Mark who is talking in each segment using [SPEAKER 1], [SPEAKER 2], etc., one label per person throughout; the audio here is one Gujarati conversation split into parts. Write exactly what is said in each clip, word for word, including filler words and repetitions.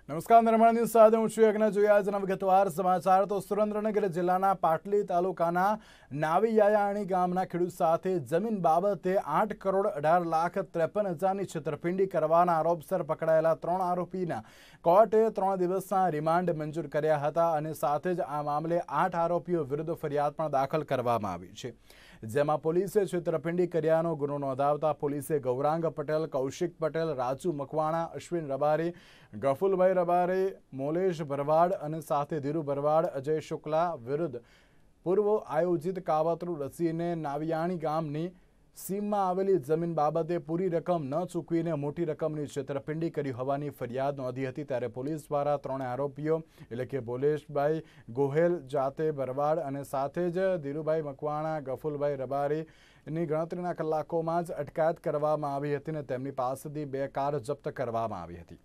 [SPEAKER 1] નમસ્કાર નિર્મળ ન્યૂઝ સાથે હું છું યજ્ઞ જોઈએ આજના વિગતવાર સમાચાર તો સુરેન્દ્રનગર જિલ્લાના પાટલી તાલુકાના નાવીયાયાણી ગામના ખેડૂત સાથે જમીન બાબતે આઠ કરોડ અઢાર લાખ ત્રેપન હજારની છેતરપિંડી કરવાના આરોપસર પકડાયેલા ત્રણ આરોપીના કોર્ટે ત્રણ દિવસના રિમાન્ડ મંજૂર કર્યા હતા અને સાથે જ આ મામલે આઠ આરોપીઓ વિરુદ્ધ ફરિયાદ પણ દાખલ કરવામાં આવી છે, જેમાં પોલીસે છેતરપિંડી કર્યાનો ગુનો નોંધાવતા પોલીસે ગૌરાંગ પટેલ, કૌશિક પટેલ, રાજુ મકવાણા, અશ્વિન રબારી, ગફુલભાઈ રબારી, મોલેશ ભરવાડ અને સાથે ધીરુ ભરવાડ, અજય શુક્લા વિરુદ્ધ પૂર્વ આયોજિત કાવતરું રચીને નાવિયાણી ગામની સીમમાં આવેલી જમીન બાબતે પૂરી રકમ ન ચૂકવીને મોટી રકમની છેતરપિંડી કરી હોવાની ફરિયાદ નોંધી હતી। ત્યારે પોલીસ દ્વારા ત્રણે આરોપીઓ એટલે કે ભોલેશભાઈ ગોહેલ, જાતે ભરવાડ અને સાથે જ ધીરુભાઈ મકવાણા, ગફુલભાઈ રબારીની ગણતરીના કલાકોમાં જ અટકાયત કરવામાં આવી હતી અને તેમની પાસેથી બે કાર જપ્ત કરવામાં આવી હતી।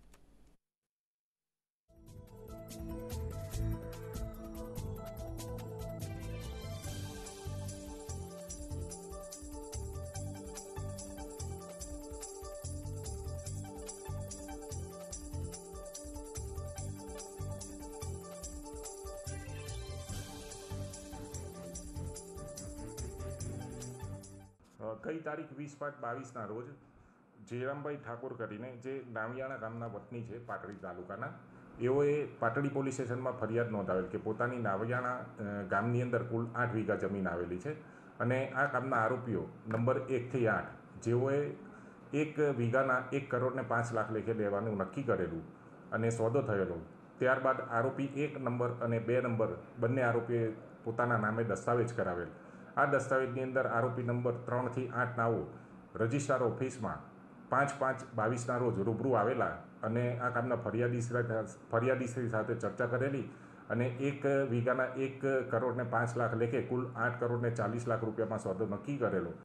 [SPEAKER 2] ગઈ તારીખ વીસ પાંચ બાવીસના રોજ જયરામભાઈ ઠાકોર કરીને જે નાવિયાણા ગામના વતની છે પાટડી તાલુકાના, એઓએ પાટડી પોલીસ સ્ટેશનમાં ફરિયાદ નોંધાવેલ કે પોતાની નાવિયાણા ગામની અંદર કુલ આઠ વીઘા જમીન આવેલી છે અને આ ગામના આરોપીઓ નંબર એકથી આઠ જેઓએ એક વીઘાના એક કરોડ ને પાંચ લાખ લેખે લેવાનું નક્કી કરેલું અને સોદો થયેલો। ત્યારબાદ આરોપી એક નંબર અને બે નંબર બંને આરોપીએ પોતાના નામે દસ્તાવેજ કરાવેલ। આ દસ્તાવેજની અંદર આરોપી નંબર ત્રણથી આઠ નાઓ રજિસ્ટ્રાર ઓફિસમાં પાંચ પાંચ બાવીસના રોજ રૂબરૂ આવેલા અને આ કામના ફરિયાદી ફરિયાદીશ્રી સાથે ચર્ચા કરેલી અને એક વીઘાના એક કરોડ ને પાંચ લાખ લેખે કુલ આઠ કરોડ ને ચાલીસ લાખ રૂપિયામાં સોદો નક્કી કરેલો।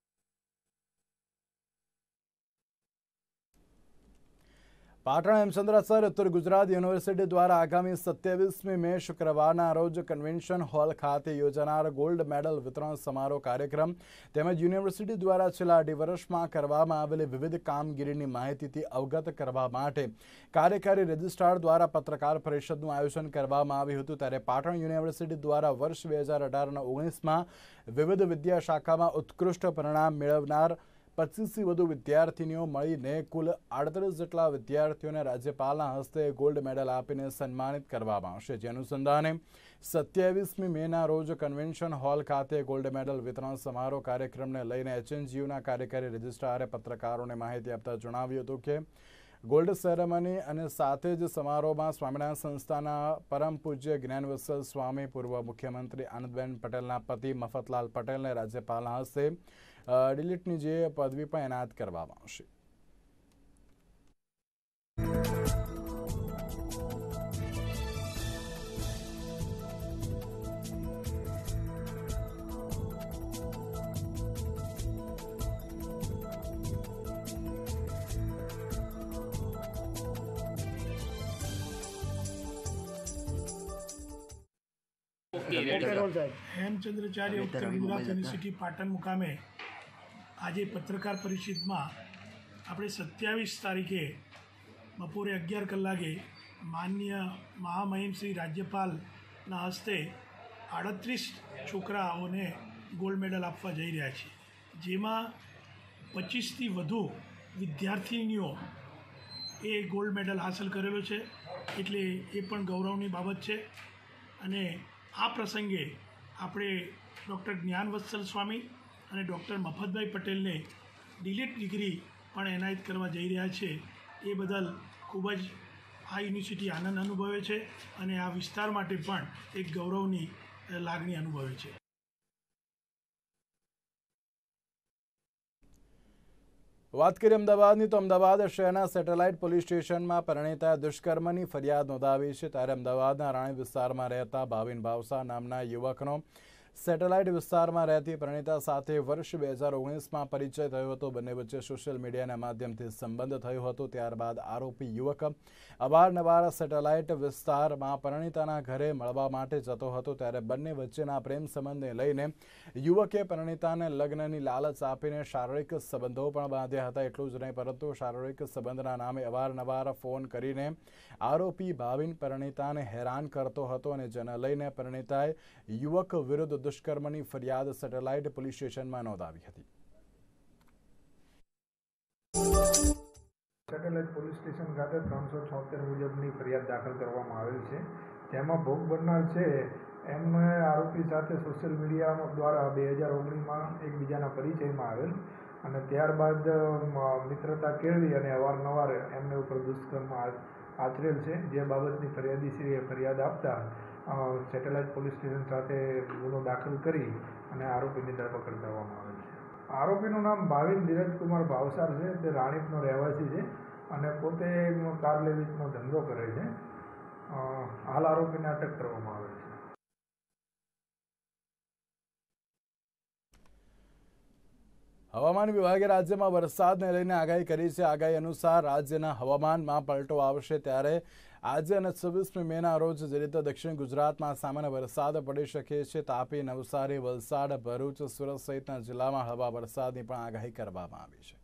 [SPEAKER 1] પાટણ હેમચંદ્રાસર ઉત્તર ગુજરાત યુનિવર્સિટી દ્વારા આગામી સત્યાવીસમી મે શુક્રવારના રોજ કન્વેન્શન હોલ ખાતે યોજાનાર ગોલ્ડ મેડલ વિતરણ સમારોહ કાર્યક્રમ તેમજ યુનિવર્સિટી દ્વારા છેલ્લા અઢી વર્ષમાં કરવામાં આવેલી વિવિધ કામગીરીની માહિતીથી અવગત કરવા માટે કાર્યકારી રજિસ્ટ્રાર દ્વારા પત્રકાર પરિષદનું આયોજન કરવામાં આવ્યું હતું। ત્યારે પાટણ યુનિવર્સિટી દ્વારા વર્ષ બે હજાર અઢાર અને ઓગણીસમાં વિવિધ વિદ્યા શાખામાં ઉત્કૃષ્ટ પરિણામ મેળવનાર પચીસથી વધુ વિદ્યાર્થીનીઓ મળીને કુલ આડત્રીસ જેટલા વિદ્યાર્થીઓને રાજ્યપાલના હસ્તે ગોલ્ડ મેડલ આપીને સન્માનિત કરવામાં આવશે। જે અનુસંધાને સત્યાવીસમી મેના રોજ કન્વેન્શન હોલ ખાતે ગોલ્ડ મેડલ વિતરણ સમારોહ કાર્યક્રમને લઈને એચએનજીયુના કાર્યકારી રજિસ્ટ્રારે પત્રકારોને માહિતી આપતા જણાવ્યું હતું કે ગોલ્ડ સેરેમની અને સાથે જ સમારોહમાં સ્વામિનારાયણ સંસ્થાના પરમ પૂજ્ય જ્ઞાનવત્સલ સ્વામી, પૂર્વ મુખ્યમંત્રી આનંદબેન પટેલના પતિ મફતલાલ પટેલને રાજ્યપાલના હસ્તે ડિલીટની જે પદવી પણ એનાયત કરવામાં આવશે।
[SPEAKER 3] હેમચંદ્રાચાર્ય ઉત્તર ગુજરાત યુનિવર્સિટી પાટણ મુકામે આજે પત્રકાર પરિષદમાં આપણે સત્યાવીસ તારીખે બપોરે અગિયાર કલાકે માનનીય મહામહિમ શ્રી રાજ્યપાલના હસ્તે આડત્રીસ છોકરાઓને ગોલ્ડ મેડલ આપવા જઈ રહ્યા છે, જેમાં પચીસથી વધુ વિદ્યાર્થીનીઓ એ ગોલ્ડ મેડલ હાંસલ કરેલો છે, એટલે એ પણ ગૌરવની બાબત છે। અને આ પ્રસંગે આપણે ડૉક્ટર જ્ઞાનવત્સલ સ્વામી અને ડૉક્ટર મફતભાઈ પટેલને ડિલીટ ડિગ્રી પણ એનાયત કરવા જઈ રહ્યા છે। એ બદલ ખૂબ જ આ યુનિવર્સિટી આનંદ અનુભવે છે અને આ વિસ્તાર માટે પણ એક ગૌરવની લાગણી અનુભવે છે।
[SPEAKER 1] વાત કરીએ અમદાવાદની તો અમદાવાદ શહેરના સેટેલાઇટ પોલીસ સ્ટેશનમાં પરિણીતાએ દુષ્કર્મની ફરિયાદ નોંધાવી છે। ત્યારે અમદાવાદના રાણી વિસ્તારમાં રહેતા ભાવિન ભાવસા નામના યુવકનો સેટેલાઇટ વિસ્તારમાં રહેતી પરિણીતા સાથે વર્ષ બે હજાર ઓગણીસમાં પરિચય થયો હતો. બંને વચ્ચે સોશિયલ મીડિયાના માધ્યમથી સંબંધ થયો હતો. ત્યારબાદ આરોપી યુવક અવારનવાર સેટેલાઇટ વિસ્તારમાં પરિણીતાના ઘરે મળવા માટે જતો હતો. ત્યારે બંને વચ્ચેના પ્રેમ સંબંધને લઈને યુવકે પરિણીતાને લગ્નની લાલચ આપીને શારીરિક સંબંધો પણ બાંધ્યા હતા. એટલું જ નહીં, પરંતુ શારીરિક સંબંધના નામે અવારનવાર ફોન કરીને આરોપી ભાવિન પરિણીતાને હેરાન કરતો હતો અને જેને લઈને પરિણીતાએ યુવક વિરુદ્ધ દુષ્કર્મની ફરિયાદ સેટેલાઇટ પોલીસ સ્ટેશનમાં નોંધાવી હતી.
[SPEAKER 4] સેટેલાઇટ પોલીસ સ્ટેશન ખાતે ત્રણસો છોતેર મુજબની ફરિયાદ દાખલ કરવામાં આવેલ છે. તેમાં ભોગ બનનાર છે એમને આરોપી સાથે સોશિયલ મીડિયા દ્વારા બે હજાર ઓગણીસમાં એકબીજાના પરિચયમાં આવેલ અને ત્યારબાદ મિત્રતા કેળવી અને અવારનવાર એમને ઉપર દુષ્કર્મ આચરેલ છે. જે બાબતની ફરિયાદીશ્રીએ ફરિયાદ આપતા સેટેલાઇટ પોલીસ સ્ટેશન સાથે ગુનો દાખલ કરી અને આરોપીની ધરપકડ કરવામાં આવેલ છે. આરોપીનું નામ ભાવિન ધીરજકુમાર ભાવસાર છે. તે રાણીપનો રહેવાસી છે અને પોતે કાર લેવીસનો ધંધો કરે છે. હાલ આરોપીને અટક કરવામાં આવેલ છે.
[SPEAKER 1] હવામાન વિભાગે રાજ્યમાં વરસાદને લઈને આગાહી કરી છે. આગાહી અનુસાર રાજ્યના હવામાનમાં પલટો આવશે. ત્યારે આજે અને છવ્વીસમી મેના રોજ જે રીતે દક્ષિણ ગુજરાતમાં સામાન્ય વરસાદ પડી શકે છે. તાપી, નવસારી, વલસાડ, ભરૂચ, સુરત સહિતના જિલ્લામાં હળવા વરસાદની પણ આગાહી કરવામાં આવી છે.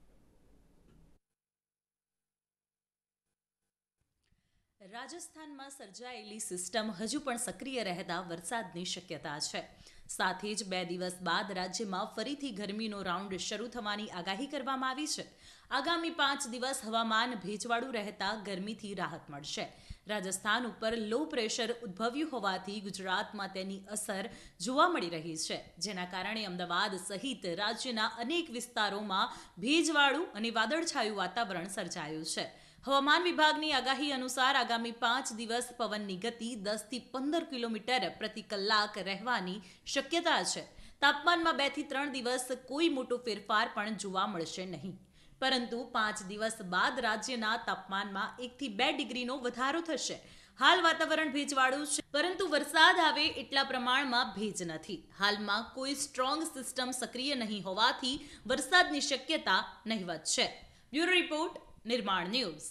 [SPEAKER 5] રાજસ્થાનમાં સર્જાયેલી સિસ્ટમ હજુ પણ સક્રિય રહેતા વરસાદની શક્યતા છે. સાથે જ બે દિવસ બાદ રાજ્યમાં ફરીથી ગરમીનો રાઉન્ડ શરૂ થવાની આગાહી કરવામાં આવી છે. આગામી પાંચ દિવસ હવામાન ભેજવાળું રહેતા ગરમીથી રાહત મળશે. રાજસ્થાન ઉપર લો પ્રેશર ઉદ્ભવ્યું હોવાથી ગુજરાતમાં તેની અસર જોવા મળી રહી છે, જેના કારણે અમદાવાદ સહિત રાજ્યના અનેક વિસ્તારોમાં ભેજવાળું અને વાદળછાયું વાતાવરણ સર્જાયું છે. હવામાન વિભાગની આગાહી અનુસાર આગામી પાંચ દિવસ પવનની ગતિ દસ થી પંદર કિલોમીટર પ્રતિ કલાક રહેવાની શક્યતા છે. તાપમાનમાં બે થી ત્રણ દિવસ કોઈ મોટો ફેરફાર પણ જોવા મળશે નહીં, પરંતુ પાંચ દિવસ બાદ રાજ્યના તાપમાનમાં એક થી બે ડિગ્રીનો વધારો થશે. હાલ વાતાવરણ ભેજવાળું છે, પરંતુ વરસાદ આવે એટલા પ્રમાણમાં ભેજ નથી. હાલમાં કોઈ સ્ટ્રોંગ સિસ્ટમ સક્રિય નહીં હોવાથી વરસાદની શક્યતા નહિવત છે. Bureau report, Nirman news.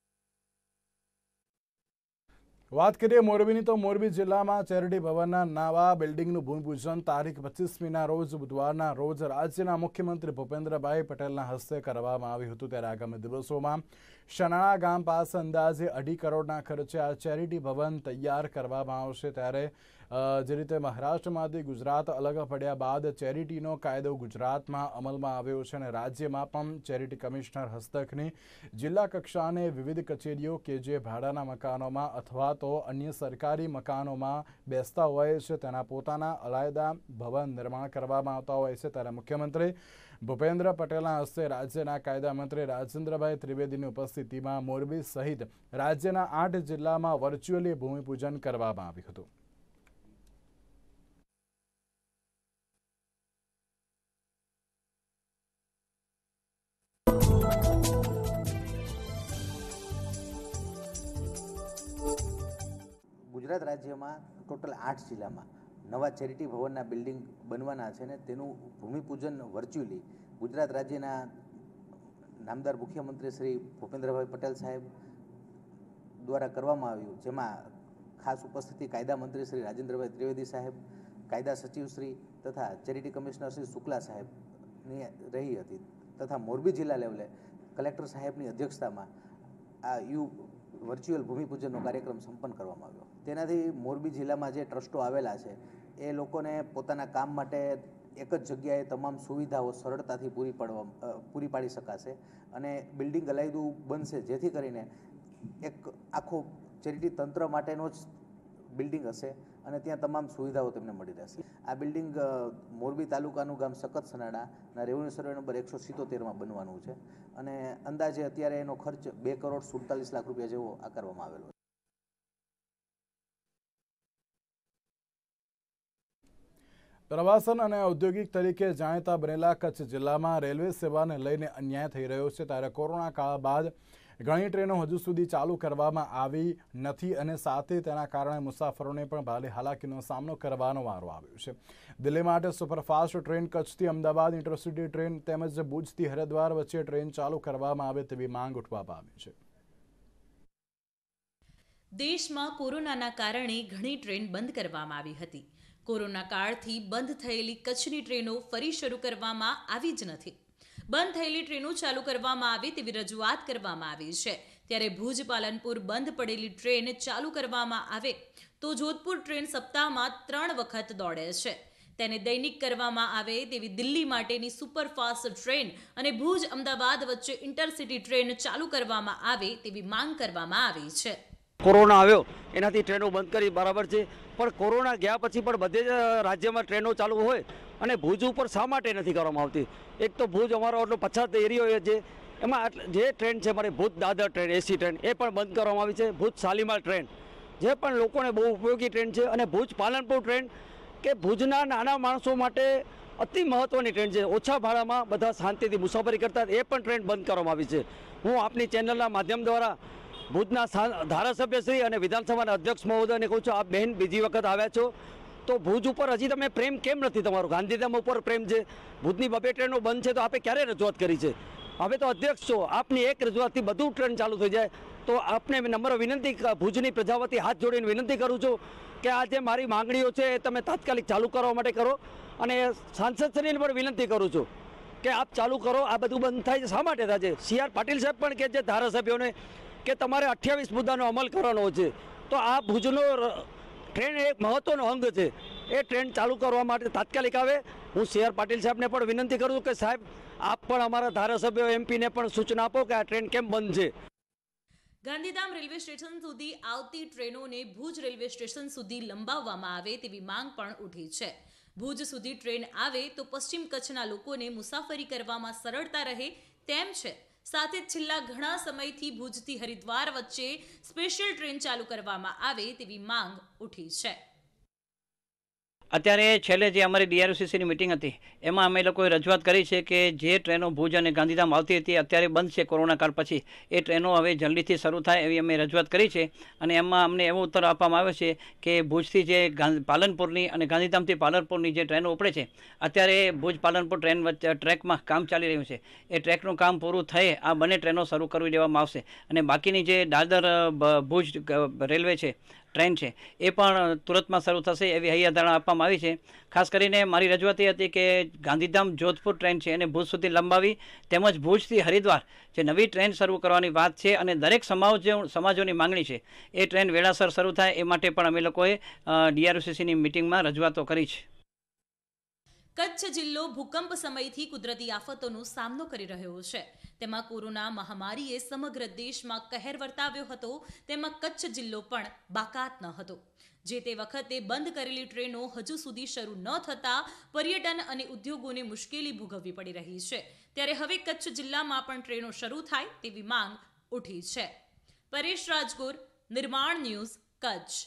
[SPEAKER 1] વાત કરીએ મોરબીની, તો મોરબી જિલ્લામાં ચેરિટી ભવનના નવા બિલ્ડિંગનું ભૂમિપૂજન તારીખ પચીસમીના રોજ બુધવારના રોજ રાજ્યના મુખ્યમંત્રી ભૂપેન્દ્રભાઈ પટેલના હસ્તે કરવામાં આવ્યું હતું. ત્યારે આગામી દિવસોમાં શનાળા ગામ પાસે અંદાજે અઢી કરોડના ખર્ચે આ ચેરિટી ભવન તૈયાર કરવામાં આવશે. ત્યારે જે રીતે મહારાષ્ટ્રમાંથી ગુજરાત અલગ પડ્યા બાદ ચેરિટીનો કાયદો ગુજરાતમાં અમલમાં આવ્યો છે અને રાજ્યમાં પણ ચેરિટી કમિશનર હસ્તકની જિલ્લા કક્ષાને વિવિધ કચેરીઓ કે જે ભાડાના મકાનોમાં અથવા તો અન્ય સરકારી મકાનોમાં બેસતા હોય છે તેના પોતાના અલાયદા ભવન નિર્માણ કરવામાં આવતા હોય છે. ત્યારે મુખ્યમંત્રી ભૂપેન્દ્ર પટેલના હસ્તે રાજ્યના કાયદા મંત્રી રાજેન્દ્રભાઈ ત્રિવેદીની ઉપસ્થિતિમાં મોરબી સહિત રાજ્યના આઠ જિલ્લામાં વર્ચ્યુઅલી ભૂમિપૂજન કરવામાં આવ્યું હતું.
[SPEAKER 6] ગુજરાત રાજ્યમાં ટોટલ આઠ જિલ્લામાં નવા ચેરિટી ભવનના બિલ્ડિંગ બનવાના છે ને તેનું ભૂમિપૂજન વર્ચ્યુઅલી ગુજરાત રાજ્યના નામદાર મુખ્યમંત્રી શ્રી ભૂપેન્દ્રભાઈ પટેલ સાહેબ દ્વારા કરવામાં આવ્યું, જેમાં ખાસ ઉપસ્થિતિ કાયદા મંત્રી શ્રી રાજેન્દ્રભાઈ ત્રિવેદી સાહેબ, કાયદા સચિવ શ્રી તથા ચેરિટી કમિશનર શ્રી શુક્લા સાહેબની રહી હતી તથા મોરબી જિલ્લા લેવલે કલેક્ટર સાહેબની અધ્યક્ષતામાં આ યુ વર્ચ્યુઅલ ભૂમિપૂજનનો કાર્યક્રમ સંપન્ન કરવામાં આવ્યો. તેનાથી મોરબી જિલ્લામાં જે ટ્રસ્ટો આવેલા છે એ લોકોને પોતાના કામ માટે એક જ જગ્યાએ તમામ સુવિધાઓ સરળતાથી પૂરી પાડવા પૂરી પાડી શકાશે અને બિલ્ડિંગ અલાયદું બનશે, જેથી કરીને એક આખો ચેરિટી તંત્ર માટેનો જ બિલ્ડિંગ હશે અને ત્યાં તમામ સુવિધાઓ તેમને મળી રહેશે. આ બિલ્ડિંગ મોરબી તાલુકાનું ગામ સખત સનાડાના રેવન્યુ સર્વે નંબર એકસો સિત્તોતેરમાં બનવાનું છે અને અંદાજે અત્યારે એનો ખર્ચ બે કરોડ સુડતાલીસ લાખ રૂપિયા જેવો આકારવામાં આવેલો છે.
[SPEAKER 1] પ્રવાસન અને ઔદ્યોગિક તરીકે જાણીતા બનેલા કચ્છ જિલ્લામાં રેલવે સેવાને લઈને અન્યાય થઈ રહ્યો છે. ત્યારે કોરોના કાળ બાદ ઘણી ટ્રેનો હજુ સુધી ચાલુ કરવામાં આવી નથી અને સાથે તેના કારણે મુસાફરોને પણ ભારે હાલાકીનો સામનો કરવાનો વારો આવ્યો છે. દિલ્હી માટે સુપરફાસ્ટ ટ્રેન, કચ્છથી અમદાવાદ ઇન્ટરસિટી ટ્રેન તેમજ ભુજથી હરિદ્વાર વચ્ચે ટ્રેન ચાલુ કરવામાં આવે તેવી માંગ ઉઠવા પામી છે.
[SPEAKER 5] દેશમાં કોરોનાના કારણે ઘણી ટ્રેન બંધ કરવામાં આવી હતી. કોરોના કાળથી બંધ થયેલી કચ્છની ટ્રેનો ફરી શરૂ કરવામાં આવી જ નથી. બંધ થયેલી ટ્રેનો ચાલુ કરવામાં આવે તેવી રજૂઆત કરવામાં આવી છે. ત્યારે ભુજ પાલનપુર બંધ પડેલી ટ્રેન ચાલુ કરવામાં આવે તો જોધપુર ટ્રેન સપ્તાહમાં ત્રણ વખત દોડે છે. તેને દૈનિક કરવામાં આવે તેવી દિલ્હી માટેની સુપરફાસ્ટ ટ્રેન અને ભુજ અમદાવાદ વચ્ચે ઇન્ટરસિટી ટ્રેન ચાલુ કરવામાં આવે તેવી માંગ કરવામાં આવી છે.
[SPEAKER 7] કોરોના આવ્યો એનાથી ટ્રેનો બંધ કરી બરાબર છે, પણ કોરોના ગયા પછી પણ બધે જ રાજ્યમાં ટ્રેનો ચાલુ હોય અને ભુજ ઉપર શા માટે નથી કરવામાં આવતી? એક તો ભુજ અમારો એટલો પછાત એરિયો છે, એમાં જે ટ્રેન છે મારી Bhuj Dadar train, AC train એ પણ બંધ કરવામાં આવી છે. ભુજ શાલીમાર ટ્રેન જે પણ લોકોને બહુ ઉપયોગી ટ્રેન છે, અને ભુજ પાલનપુર ટ્રેન કે ભુજના નાના માણસો માટે અતિ મહત્ત્વની ટ્રેન છે. ઓછા ભાડામાં બધા શાંતિથી મુસાફરી કરતા એ પણ ટ્રેન બંધ કરવામાં આવી છે. હું આપની ચેનલના માધ્યમ દ્વારા ભુજના ધારાસભ્યશ્રી અને વિધાનસભાના અધ્યક્ષ મહોદયને કહું છું, આપ બહેન બીજી વખત આવ્યા છો તો ભુજ ઉપર હજી તમે પ્રેમ કેમ નથી? તમારો ગાંધીધામ ઉપર પ્રેમ છે, ભુજની બબે ટ્રેનો બંધ છે તો આપે ક્યારે રજૂઆત કરી છે? હવે તો અધ્યક્ષ છો, આપની એક રજૂઆતથી બધું ટ્રેન ચાલુ થઈ જાય તો આપને નમ્ર વિનંતી, ભુજની પ્રજા વતી હાથ જોડીને વિનંતી કરું છું કે આ જે મારી માંગણીઓ છે એ તમે તાત્કાલિક ચાલુ કરવા માટે કરો, અને સાંસદશ્રીને પણ વિનંતી કરું છું કે આપ ચાલુ કરો. આ બધું બંધ થાય છે શા માટે થાય છે? સી આર પાટીલ સાહેબ પણ કે છે ધારાસભ્યોને કે તમારે અઠ્યાવીસ મુદ્દાનો અમલ કરવાનો છે, તો આ ભુજનો ટ્રેન એક મહત્વનો અંગ છે, એ ટ્રેન ચાલુ કરવા માટે તાત્કાલિક આવે. હું સી આર પાટીલ સાહેબને પણ વિનંતી કરું છું કે સાહેબ આપ પણ અમારા ધારાસભ્યો એમપીને પણ સૂચના આપો કે આ ટ્રેન કેમ બંધ છે.
[SPEAKER 5] ગાંધીધામ રેલવે સ્ટેશન સુધી આવતી ટ્રેનોને ભુજ રેલવે સ્ટેશન સુધી લંબાવવામાં આવે તેવી માંગ પણ ઉઠી છે. ભુજ સુધી ટ્રેન આવે તો પશ્ચિમ કચ્છના લોકોને મુસાફરી કરવામાં સરળતા રહે તેમ છે. સાથે જ છેલ્લા ઘણા સમયથી ભુજથી હરિદ્વાર વચ્ચે સ્પેશિયલ ટ્રેન ચાલુ કરવામાં આવે તેવી માંગ ઉઠી છે.
[SPEAKER 8] અત્યારે છેલ્લે જે અમારી ડીઆરસીસીની મિટિંગ હતી એમાં અમે લોકોએ રજૂઆત કરી છે કે જે ટ્રેનો ભુજ અને ગાંધીધામ આવતી હતી અત્યારે બંધ છે કોરોના કાળ પછી, એ ટ્રેનો હવે જલ્દીથી શરૂ થાય એવી અમે રજૂઆત કરી છે. અને એમાં અમને એવો ઉત્તર આપવામાં આવ્યો છે કે ભુજથી જે પાલનપુરની અને ગાંધીધામથી પાલનપુરની જે ટ્રેનો ઉપડે છે, અત્યારે ભુજ પાલનપુર ટ્રેન વચ્ચે ટ્રેકમાં કામ ચાલી રહ્યું છે. એ ટ્રેકનું કામ પૂરું થઈ આ બંને ટ્રેનો શરૂ કરી દેવામાં આવશે. અને બાકીની જે દાદર ભુજ રેલવે છે ટ્રેન છે એ પણ તુરંતમાં શરૂ થશે એવી હૈયાધારણા આપવામાં આવી છે. ખાસ કરીને મારી રજૂઆત એ હતી કે ગાંધીધામ જોધપુર ટ્રેન છે એને ભુજ સુધી લંબાવી, તેમજ ભુજથી હરિદ્વાર જે નવી ટ્રેન શરૂ કરવાની વાત છે અને દરેક સમાજો સમાજોની માંગણી છે એ ટ્રેન વેળાસર શરૂ થાય એ માટે પણ અમે લોકોએ ડીઆરસીસીની મિટિંગમાં રજૂઆતો કરી છે.
[SPEAKER 5] કચ્છ જિલ્લો ભૂકંપ સમયથી કુદરતી આફતોનો સામનો કરી રહ્યો છે. તેમાં કોરોના મહામારીએ સમગ્ર દેશમાં કહેર વર્તાવ્યો હતો, તેમાં કચ્છ જિલ્લો પણ બાકાત ન હતો. જે તે વખતે બંધ કરેલી ટ્રેનો હજુ સુધી શરૂ ન થતા પર્યટન અને ઉદ્યોગોને મુશ્કેલી ભોગવવી પડી રહી છે. ત્યારે હવે કચ્છ જિલ્લામાં પણ ટ્રેનો શરૂ થાય તેવી માંગ ઉઠી છે. પરેશ રાજગોર, નિર્માણ ન્યૂઝ, કચ્છ.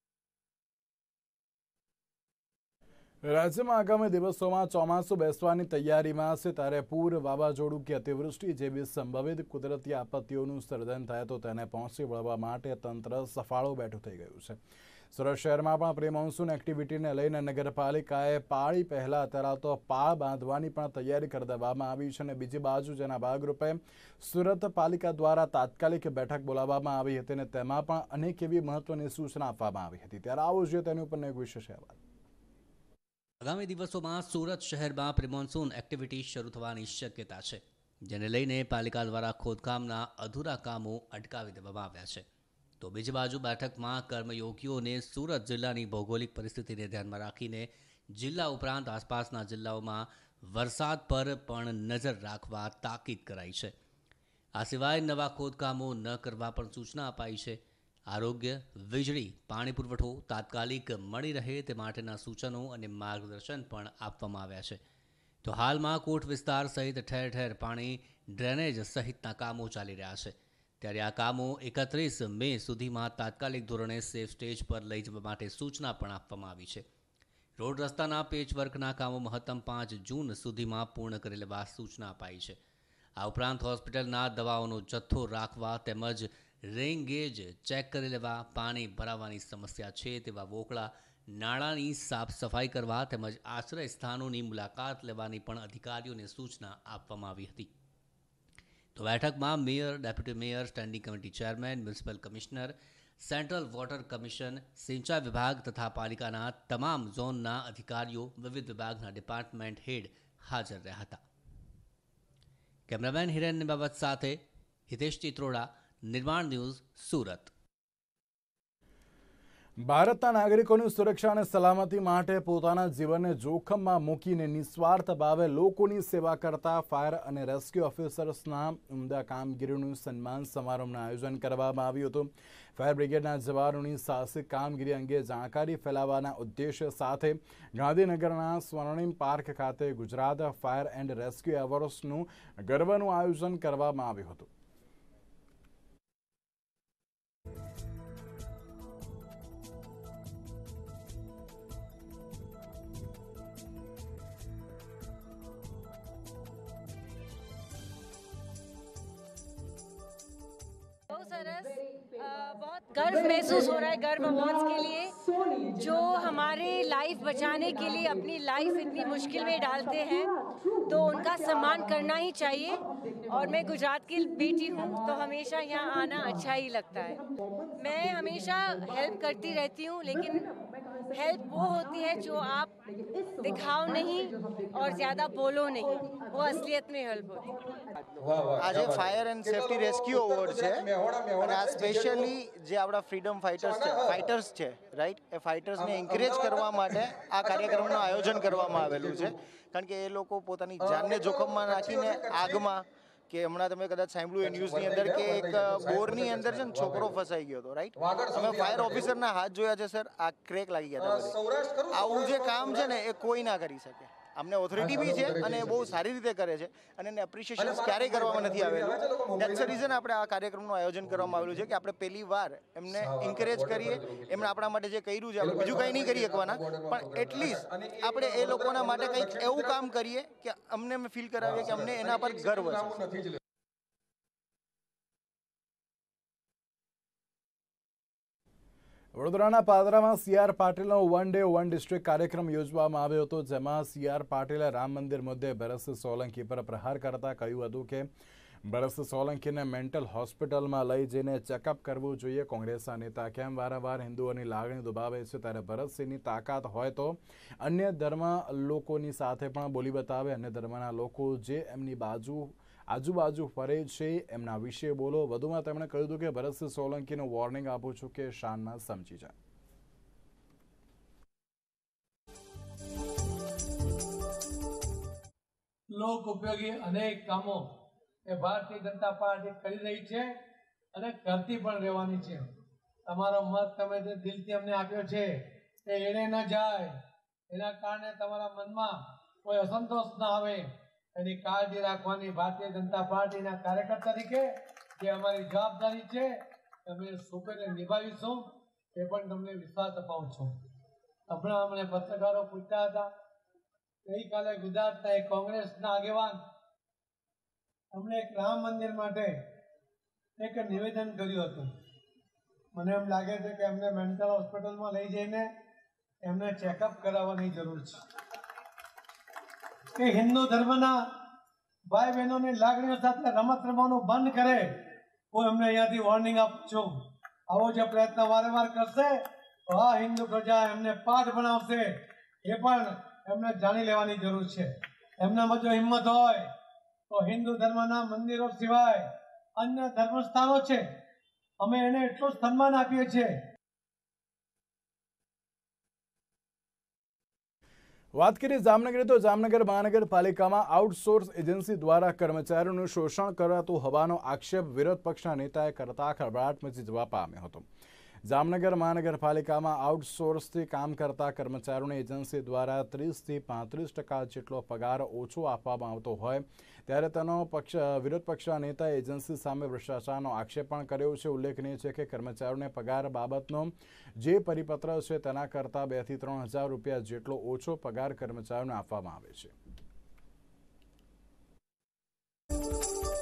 [SPEAKER 1] રાજ્યમાં આગામી દિવસોમાં ચોમાસું બેસવાની તૈયારીમાં છે, ત્યારે પૂર, વાવાઝોડું કે અતિવૃષ્ટિ જેવી સંભવિત કુદરતી આપત્તિઓનું સર્જન થાય તો તેને પહોંચી વળવા માટે તંત્ર સફાળો બેઠું થઈ ગયું છે. સુરત શહેરમાં પણ પ્રી મોન્સૂન એક્ટિવિટીને લઈને નગરપાલિકાએ પાળી પહેલા ધરાવતો પાળ બાંધવાની પણ તૈયારી કરી દેવામાં આવી છે. અને બીજી બાજુ જેના ભાગરૂપે સુરત પાલિકા દ્વારા તાત્કાલિક બેઠક બોલાવવામાં આવી હતી અને તેમાં પણ અનેક એવી મહત્વની સૂચના આપવામાં આવી હતી. ત્યારે આવો જોઈએ તેની ઉપર એક વિશેષ અહેવાલ.
[SPEAKER 9] આગામી દિવસોમાં સુરત શહેરમાં પ્રિમોન્સૂન એક્ટિવિટી શરૂ થવાની શક્યતા છે, જેને લઈને પાલિકા દ્વારા ખોદકામના અધૂરા કામો અટકાવી દેવામાં આવ્યા છે. તો બીજી બાજુ બેઠકમાં કર્મયોગીઓને સુરત જિલ્લાની ભૌગોલિક પરિસ્થિતિને ધ્યાનમાં રાખીને જિલ્લા ઉપરાંત આસપાસના જિલ્લાઓમાં વરસાદ પર પણ નજર રાખવા તાકીદ કરાઈ છે. આ સિવાય નવા ખોદકામો ન કરવા પણ સૂચના અપાઈ છે. આરોગ્ય, વીજળી, પાણી પુરવઠો તાત્કાલિક મળી રહે તે માટેના સૂચનો અને માર્ગદર્શન પણ આપવામાં આવ્યા છે. તો હાલમાં કોટ વિસ્તાર સહિત ઠેર ઠેર પાણી, ડ્રેનેજ સહિતના કામો ચાલી રહ્યા છે. ત્યારે આ કામો એકત્રીસ મે સુધીમાં તાત્કાલિક ધોરણે સેફ સ્ટેજ પર લઈ જવા માટે સૂચના પણ આપવામાં આવી છે. રોડ રસ્તાના પેચવર્કના કામો મહત્તમ પાંચ જૂન સુધીમાં પૂર્ણ કરી લેવા સૂચના અપાઈ છે. આ ઉપરાંત હોસ્પિટલના દવાઓનો જથ્થો રાખવા તેમજ રેઇન ગેજ ચેક કરી લેવા, પાણી ભરાવાની સમસ્યા છે તેવા વોકળા નાળાની સાફ સફાઈ કરવા તેમજ આશ્રય સ્થાનોની મુલાકાત લેવાની પણ અધિકારીઓને સૂચના આપવામાં આવી હતી. તો બેઠકમાં mayor, deputy mayor, standing committee chairman, municipal commissioner, central water commission, સિંચાઈ વિભાગ તથા પાલિકાના તમામ ઝોનના અધિકારીઓ, વિવિધ વિભાગના ડિપાર્ટમેન્ટ હેડ હાજર રહ્યા હતા. કેમેરામેન હિરેન બાબત સાથે હિતેશ ચિત્રોડા, નિર્માણ ન્યૂઝ, સુરત.
[SPEAKER 1] ભારતના નાગરિકોની સુરક્ષા અને સલામતી માટે પોતાના જીવનને જોખમમાં મૂકીને નિસ્વાર્થ ભાવે લોકોની સેવા કરતા ફાયર અને રેસ્ક્યુ ઓફિસર્સના ઉમદા કામગીરીનું સન્માન સમારોહનું આયોજન કરવામાં આવ્યું હતું. ફાયર બ્રિગેડના જવાનોની સાહસિક કામગીરી અંગે જાણકારી ફેલાવવાના ઉદ્દેશ્ય સાથે ગાંધીનગરના સ્વર્ણિમ પાર્ક ખાતે ગુજરાત ફાયર એન્ડ રેસ્ક્યુ એવોર્ડ્સનું ગર્વનું આયોજન કરવામાં આવ્યું હતું.
[SPEAKER 10] बहुत गर्व महसूस हो रहा है गर्व अवार्ड्स के लिए, जो हमारे लाइफ बचाने के लिए अपनी लाइफ इतनी मुश्किल में डालते हैं, तो उनका सम्मान करना ही चाहिए. और मैं गुजरात की बेटी हूँ तो हमेशा यहाँ आना अच्छा ही लगता है. मैं हमेशा हेल्प करती रहती हूँ, लेकिन हेल्प वो होती है जो आप दिखाओ नहीं और ज़्यादा बोलो नहीं, वो असलियत में हेल्प होती है.
[SPEAKER 11] આજે fire and safety rescue award છે અને આ સ્પેશિયલી જે આપણા ફ્રીડમ ફાઇટર્સ છે ફાઇટર્સ છે રાઈટ એ ફાઇટર્સને એન્કરેજ કરવા માટે આ કાર્યક્રમનું આયોજન કરવામાં આવેલું છે. કારણ કે એ લોકો પોતાની જાનને જોખમમાં નાખીને આગમાં કે હમણાં તમે કદાચ સાંભળ્યું એ ન્યૂઝની અંદર કે એક બોરની અંદર છે ને છોકરો ફસાઈ ગયો હતો રાઈટ. અમે ફાયર ઓફિસરના હાથ જોયા છે સર, આ ક્રેક લાગી ગયા હતા. આવું જે કામ છે ને એ કોઈ ના કરી શકે. અમને ઓથોરિટી બી છે અને બહુ સારી રીતે કરે છે અને એને એપ્રિશિએશન ક્યારેય કરવામાં નથી આવેલું. દેટ્સ ધ રીઝન આપણે આ કાર્યક્રમનું આયોજન કરવામાં આવેલું છે કે આપણે પહેલી વાર એમને એન્કરેજ કરીએ. એમણે આપણા માટે જે કર્યું છે આપણે બીજું કંઈ નહીં કરી શકવાના, પણ એટલીસ્ટ આપણે એ લોકોના માટે કંઈક એવું કામ કરીએ કે અમને અમે ફીલ કરાવીએ કે અમને એના પર ગર્વ છે.
[SPEAKER 1] વડોદરાના પાદરામાં સી આર પાટીલનો વન ડે વન ડિસ્ટ્રિક્ટ કાર્યક્રમ યોજવામાં આવ્યો હતો, જેમાં સી આર પાટીલે રામ મંદિર મુદ્દે ભરત સોલંકી પર પ્રહાર કરતા કહ્યું હતું કે ભરત સોલંકીને મેન્ટલ હોસ્પિટલમાં લઈ જઈને ચેકઅપ કરવું જોઈએ. કોંગ્રેસના નેતા કેમ વારંવાર હિન્દુઓની લાગણી દુભાવે છે, ત્યારે ભરતસિંહની તાકાત હોય તો અન્ય ધર્મ લોકોની સાથે પણ બોલી બતાવે. અન્ય ધર્મના લોકો જે એમની બાજુ આજુબાજુ ફરે છે એમના વિશે બોલો. વધુમાં તેમણે કહ્યું હતું કે ભરતસિંહ સોલંકીનું વોર્નિંગ આપું છું કે શાનમાં સમજી જાય.
[SPEAKER 12] લોક ઉપયોગી અનેક કામો એ ભારતીય જનતા પાર્ટી કરી રહી છે અને કરતી પણ રહેવાની છે. તમારો મત તમે જે દિલથી અમને આપ્યો છે એ એળે ન જાય, એના કારણે તમારા મનમાં કોઈ અસંતોષ ન આવે, એની કાળજી રાખવાની ભારતીય જનતા પાર્ટીના કાર્યકર તરીકે જે અમારી જવાબદારી છે અમે સુપેરે નિભાવીશું, એ પણ તમને વિશ્વાસ અપાવું છું. હમણાં અમને પત્રકારો પૂછતા હતા, ગઈકાલે ગુજરાતના એક કોંગ્રેસના આગેવાન અમને એક રામ મંદિર માટે એક નિવેદન કર્યું હતું. મને એમ લાગે છે કે એમને મેન્ટલ હોસ્પિટલમાં લઈ જઈને એમને ચેકઅપ કરાવવાની જરૂર છે. કે હિન્દુ ધર્મના ભાઈ બહેનોની લાગણીઓ સાથે રમત રમવાનું બંધ કરે, હું એમને અહીંયાથી વોર્નિંગ આપું છું. આવો જે પ્રયત્ન વારંવાર કરશે તો આ હિન્દુ પ્રજા એમને પાઠ ભણાવશે, એ પણ એમને જાણી લેવાની જરૂર છે. એમનામાં જો હિંમત હોય તો હિન્દુ ધર્મના મંદિરો સિવાય અન્ય ધર્મસ્થાનો છે, અમે એને એટલું સન્માન આપીએ છીએ.
[SPEAKER 1] વાત કરીએ જામનગર, તો જામનગર મહાનગરપાલિકામાં આઉટસોર્સ એજન્સી દ્વારા કર્મચારીઓનું શોષણ કરાતું હોવાનો આક્ષેપ વિરોધ પક્ષના નેતાએ કરતા ખળભળાટ મચી જવા પામ્યો હતો. જામનગર મહાનગરપાલિકામાં આઉટસોર્સથી કામ કરતા કર્મચારીઓને એજન્સી દ્વારા ત્રીસથી પાંત્રીસ ટકા જેટલો પગાર ઓછો આપવામાં આવતો હોય, ત્યારે તેનો પક્ષ વિરોધ પક્ષના નેતાએ એજન્સી સામે ભ્રષ્ટાચારનો આક્ષેપ પણ કર્યો છે. ઉલ્લેખનીય છે કે કર્મચારીઓને પગાર બાબતનો જે પરિપત્ર છે તેના કરતાં બેથી ત્રણ હજાર રૂપિયા જેટલો ઓછો પગાર કર્મચારીઓને આપવામાં આવે છે.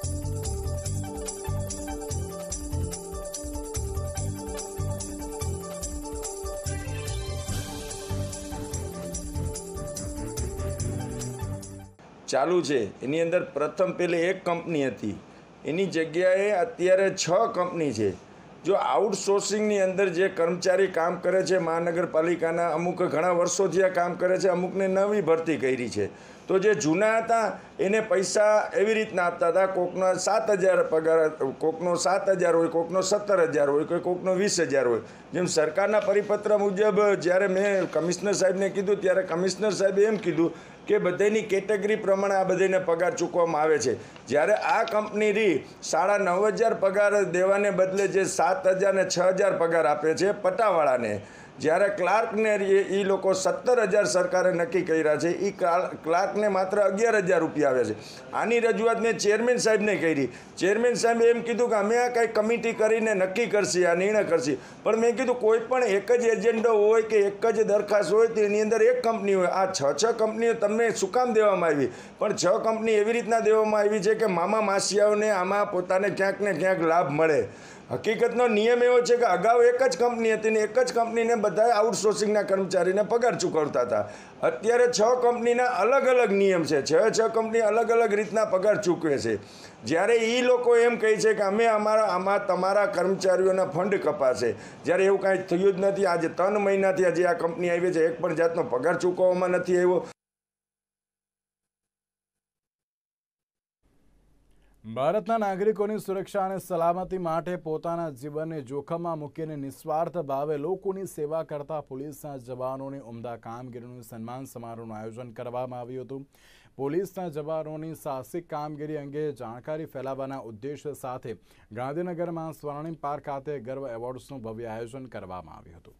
[SPEAKER 13] ચાલુ છે એની અંદર પ્રથમ પહેલે એક કંપની હતી, એની જગ્યાએ અત્યારે છ કંપની છે. જો આઉટસોર્સિંગની અંદર જે કર્મચારી કામ કરે છે મહાનગરપાલિકાના, અમુક ઘણા વર્ષોથી આ કામ કરે છે, અમુકને નવી ભરતી કરી છે. તો જે જૂના હતા એને પૈસા એવી રીતના આપતા હતા, કોકનો સાત હજાર પગાર, કોકનો સાત હજાર હોય, કોકનો સત્તર હજાર હોય, કોઈ કોકનો વીસ હજાર હોય. જેમ સરકારના પરિપત્ર મુજબ જ્યારે મેં કમિશનર સાહેબને કીધું ત્યારે કમિશનર સાહેબે એમ કીધું કે બધાની કેટેગરી પ્રમાણે આ બધાને પગાર ચૂકવવામાં આવે છે. જ્યારે આ કંપની રી સાડા નવ હજાર પગાર દેવાને બદલે જે સાત હજાર ને છ હજાર પગાર આપે છે પટાવાળાને, જ્યારે ક્લાર્કને એ લોકો સત્તર હજાર સરકારે નક્કી કર્યા છે, એ ક્લાર્કને માત્ર અગિયાર હજાર રૂપિયા આવે છે. આની રજૂઆત મેં ચેરમેન સાહેબને કરી. ચેરમેન સાહેબે એમ કીધું કે અમે આ કંઈ કમિટી કરીને નક્કી કરશે, આ નિર્ણય કરશે. પણ મેં કીધું કોઈ પણ એક જ એજન્ડો હોય કે એક જ દરખાસ્ત હોય તો એની અંદર એક કંપની હોય. આ છ છ કંપનીઓ તમને શું કામ દેવામાં આવી? પણ છ કંપની એવી રીતના દેવામાં આવી છે કે મામા માસિયાઓને આમાં પોતાને ક્યાંક ને ક્યાંક લાભ મળે. હકીકતનો નિયમ એવો છે કે અગાઉ એક જ કંપની હતી ને એક જ કંપનીને બધા આઉટસોર્સિંગના કર્મચારીને પગાર ચૂકવતા હતા. અત્યારે છ કંપનીના અલગ અલગ નિયમ છે, છ છ કંપની અલગ અલગ રીતના પગાર ચૂકવે છે. જ્યારે એ લોકો એમ કહે છે કે અમે અમારા આમાં તમારા કર્મચારીઓના ફંડ કપાશે, જ્યારે એવું કાંઈ થયું જ નથી. આજે ત્રણ મહિનાથી આજે આ કંપની આવી છે, એક પણ જાતનો પગાર ચૂકવવામાં નથી આવ્યો.
[SPEAKER 1] ભારતના નાગરિકોની સુરક્ષા અને સલામતી માટે પોતાના જીવનને જોખમમાં મૂકીને નિસ્વાર્થ ભાવે લોકોની સેવા કરતા પોલીસના જવાનોની ઉમદા કામગીરીનું સન્માન સમારોહનું આયોજન કરવામાં આવ્યું હતું. પોલીસના જવાનોની સાહસિક કામગીરી અંગે જાણકારી ફેલાવવાના ઉદ્દેશ્ય સાથે ગાંધીનગરમાં સ્વર્ણિમ પાર્ક ખાતે ગર્વ એવોર્ડ્સનું ભવ્ય આયોજન કરવામાં આવ્યું હતું.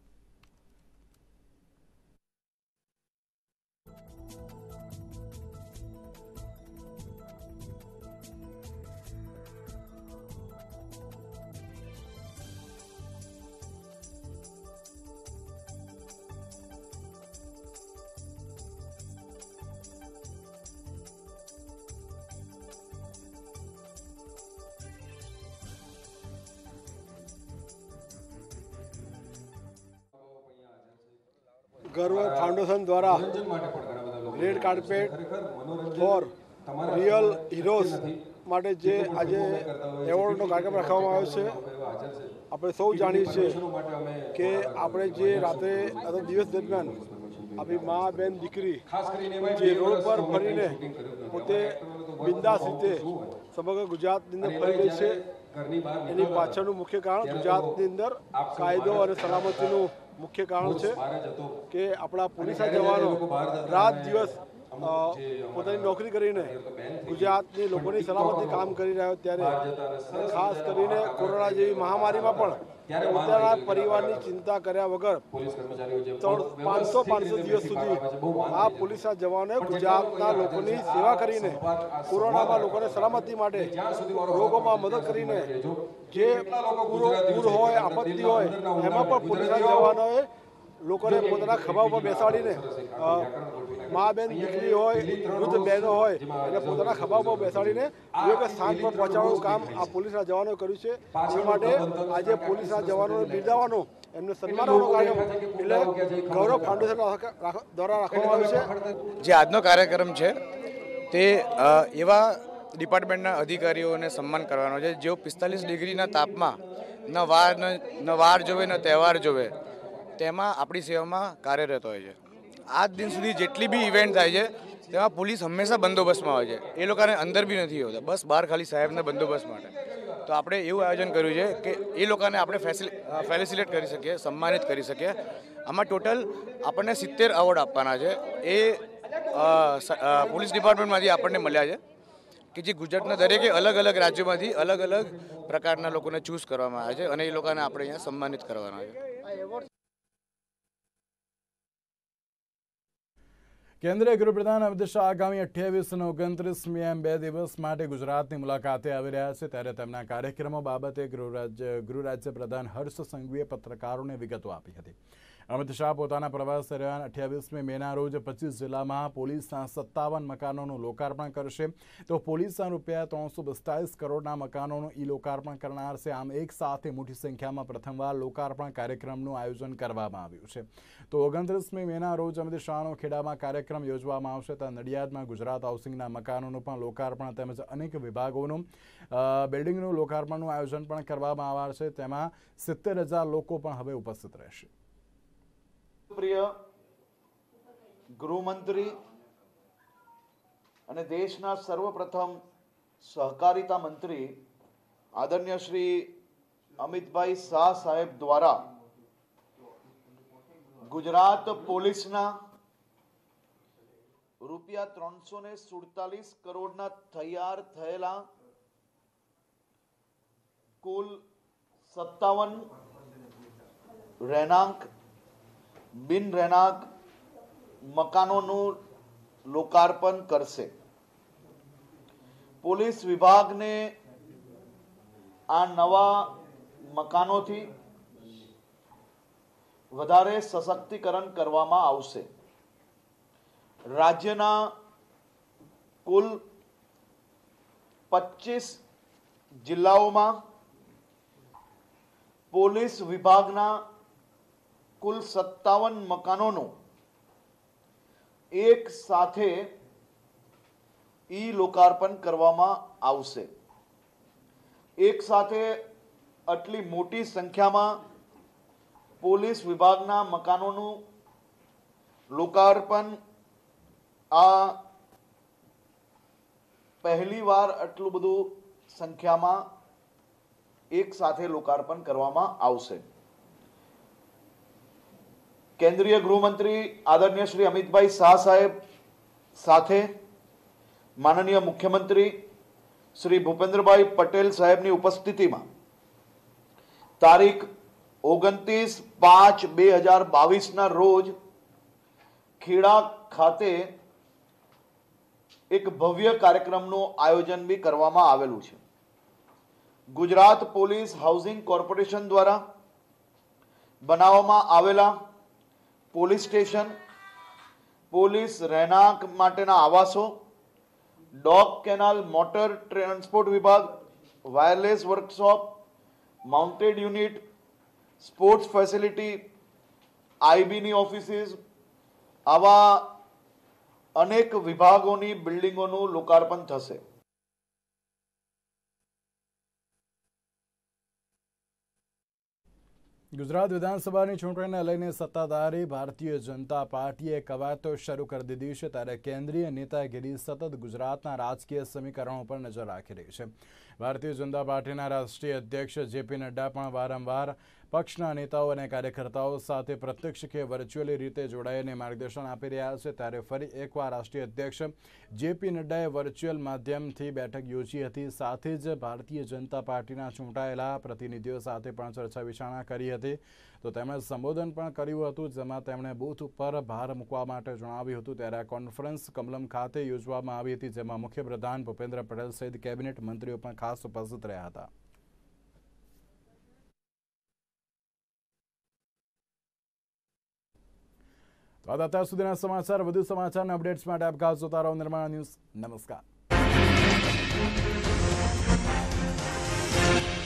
[SPEAKER 14] ગર્વ ફાઉન્ડેશન દ્વારા red carpet for real heroes માટે જે આજે એવોર્ડનો કાર્યક્રમ રાખવામાં આવ્યો છે. આપણે સૌ જાણીએ છીએ કે આપણે જે રાત્રે અથવા દિવસ દરમિયાન આપણી મા બેન દીકરી જે રોડ પર ફરીને પોતે બિંદાસ રીતે સમગ્ર ગુજરાતની અંદર ફરી રહી છે, એની પાછળનું મુખ્ય કારણ ગુજરાતની અંદર કાયદો અને સલામતીનું મુખ્ય કારણ છે કે આપણા પોલીસના જવાનો રાત દિવસ પોતાની નોકરી કરીને ગુજરાતની લોકોની સલામતી કામ કરી રહ્યો, ત્યારે ખાસ કરીને કોરોના જેવી મહામારીમાં પણ પોતાના પરિવારની ચિંતા કર્યા વગર પાંચસો પાંચસો દિવસ સુધી આ પોલીસના જવાનોએ ગુજરાતના લોકોની સેવા કરીને કોરોનામાં લોકોને સલામતી માટે રોગોમાં મદદ કરીને જે પૂર હોય આપત્તિ હોય એમાં પણ પોલીસના જવાનોએ લોકોને પોતાના ખભા ઉપર બેસાડીને મા બેન દીકરી હોય વૃદ્ધ બહેનો હોય એને પોતાના ખભા ઉપર બેસાડીને યોગ્ય સ્થાન પર પહોંચાડવાનું કામ આ પોલીસના જવાનોએ કર્યું છે. એ માટે આજે પોલીસના જવાનોને બિરદાવવાનો એમને સન્માનવાનો કાર્યક્રમ એટલે ગૌરવ ફાઉન્ડેશન દ્વારા રાખવામાં આવ્યો છે.
[SPEAKER 15] જે આજનો કાર્યક્રમ છે તે એવા ડિપાર્ટમેન્ટના અધિકારીઓને સન્માન કરવાનો છે જેઓ પિસ્તાલીસ ડિગ્રીના તાપમાં ન વાર ન વાર જોવે ન તહેવાર જોવે તેમાં આપણી સેવામાં કાર્યરત હોય છે. આજ દિન સુધી જેટલી બી ઇવેન્ટ થાય છે તેમાં પોલીસ હંમેશા બંદોબસ્તમાં હોય છે. એ લોકોને અંદર બી નથી હોતા, બસ બહાર ખાલી સાહેબના બંદોબસ્ત માટે. તો આપણે એવું આયોજન કર્યું છે કે એ લોકોને આપણે ફેસિલિટેટ કરી શકીએ, સન્માનિત કરી શકીએ. આમાં ટોટલ આપણને સિત્તેર એવોર્ડ આપવાના છે. એ પોલીસ ડિપાર્ટમેન્ટમાંથી આપણને મળ્યા છે કે જે ગુજરાતના દરેકે અલગ અલગ રાજ્યોમાંથી અલગ અલગ પ્રકારના લોકોને ચૂઝ કરવામાં આવ્યા છે અને એ લોકોને આપણે અહીંયા સન્માનિત કરવાના છે.
[SPEAKER 1] કેન્દ્રીય ગૃહપ્રધાન અમિત શાહ આગામી અઠ્યાવીસ અને ઓગણત્રીસમી એમ બે દિવસ માટે ગુજરાતની મુલાકાતે આવી રહ્યા છે, ત્યારે તેમના કાર્યક્રમો બાબતે ગૃહ રાજ્ય ગૃહ રાજ્ય પ્રધાન હર્ષ સંઘવીએ પત્રકારોને વિગતો આપી હતી. અમિત શાહ પોતાના પ્રવાસ દરમિયાન અઠ્યાવીસમી મેના રોજ પચીસ જિલ્લામાં પોલીસના સત્તાવન મકાનોનું લોકાર્પણ કરશે તો પોલીસના રૂપિયા ત્રણસો પિસ્તાલીસ કરોડના મકાનોનું ઈ લોકાર્પણ કરનાર છે. આમ એક સાથે મોટી સંખ્યામાં પ્રથમવાર લોકાર્પણ કાર્યક્રમનું આયોજન કરવામાં આવ્યું છે. તો ઓગણત્રીસમી મેના રોજ અમિત શાહનો ખેડામાં કાર્યક્રમ યોજવામાં આવશે. તો નડિયાદમાં ગુજરાત હાઉસિંગના મકાનોનું પણ લોકાર્પણ તેમજ અનેક વિભાગોનું બિલ્ડિંગનું લોકાર્પણનું આયોજન પણ કરવામાં આવશે. તેમાં સિત્તેર હજાર લોકો પણ હવે ઉપસ્થિત રહેશે.
[SPEAKER 16] પ્રિય ગૃહમંત્રી અને દેશના સર્વપ્રથમ સહકારિતા મંત્રી આદરણીય શ્રી અમિતભાઈ શાહ સાહેબ દ્વારા ગુજરાત પોલીસના રૂપિયા ત્રણસો ને સુડતાલીસ કરોડના તૈયાર થયેલા કુલ સત્તાવન રહેણાંક બિન રહેણાંક મકાનોનું લોકાર્પણ કરશે. પોલીસ વિભાગને આ નવા મકાનોથી વધારે સશક્તિકરણ કરવામાં આવશે. રાજ્યના કુલ પચીસ જિલ્લાઓમાં પોલીસ વિભાગના કુલ સત્તાવન મકાનોનું એક સાથે ઈ લોકાર્પણ કરવામાં આવશે. એક સાથે આટલી મોટી સંખ્યામાં પોલીસ વિભાગના મકાનોનું લોકાર્પણ આ પહેલી વાર આટલું બધું સંખ્યામાં એક સાથે લોકાર્પણ કરવામાં આવશે. કેન્દ્રીય ગૃહમંત્રી આદરણીય શ્રી અમિતભાઈ શાહ સાહેબ સાથે માનનીય મુખ્યમંત્રી શ્રી ભૂપેન્દ્રભાઈ પટેલ સાહેબની ઉપસ્થિતિમાં તારીખ ઓગણત્રીસ પાંચ બે હજાર બાવીસના રોજ ખેડા ખાતે એક ભવ્ય કાર્યક્રમનું આયોજન બી કરવામાં આવેલું છે. ગુજરાત પોલીસ હાઉસિંગ કોર્પોરેશન દ્વારા બનાવવામાં આવેલા પોલીસ સ્ટેશન, પોલીસ રહેણાંક માટેના આવાસો, ડોગ કેનાલ, મોટર ટ્રાન્સપોર્ટ વિભાગ, wireless workshop, mounted unit, sports facility, આઈબીની ઓફિસીસ, આવા અનેક વિભાગોની બિલ્ડિંગોનું લોકાર્પણ થશે.
[SPEAKER 1] ગુજરાત વિધાનસભાની ચૂંટણીને લઈને સત્તાધારી ભારતીય જનતા પાર્ટીએ કવાયતો શરૂ કરી દીધી છે. ત્યારે કેન્દ્રીય નેતાગીરી સતત ગુજરાતના રાજકીય સમીકરણો પર નજર રાખી રહી છે. ભારતીય જનતા પાર્ટીના રાષ્ટ્રીય અધ્યક્ષ જેપી નડ્ડા પણ વારંવાર પક્ષના નેતાઓ અને કાર્યકર્તાઓ સાથે પ્રત્યક્ષ કે વર્ચ્યુઅલી રીતે જોડાઈને માર્ગદર્શન આપી રહ્યા છે. ત્યારે ફરી એકવાર રાષ્ટ્રીય અધ્યક્ષ જેપી નડ્ડાએ વર્ચ્યુઅલ માધ્યમથી બેઠક યોજી હતી. સાથે જ ભારતીય જનતા પાર્ટીના ચૂંટાયેલા પ્રતિનિધિઓ સાથે પણ ચર્ચા વિચારણા કરી હતી. તો તેમણે સંબોધન પણ કર્યું હતું, જેમાં તેમણે બૂથ ઉપર ભાર મૂકવા માટે જણાવ્યું હતું. ત્યારે આ કોન્ફરન્સ કમલમ ખાતે યોજવામાં આવી હતી, જેમાં મુખ્યપ્રધાન ભૂપેન્દ્ર પટેલ સહિત કેબિનેટ મંત્રીઓ પણ ખાસ ઉપસ્થિત રહ્યા હતા. તો આ અત્યાર સુધીના સમાચાર. વધુ સમાચારના અપડેટ્સ માટે આપ ખાસ જોતા રહો નિર્માણ ન્યૂઝ. નમસ્કાર.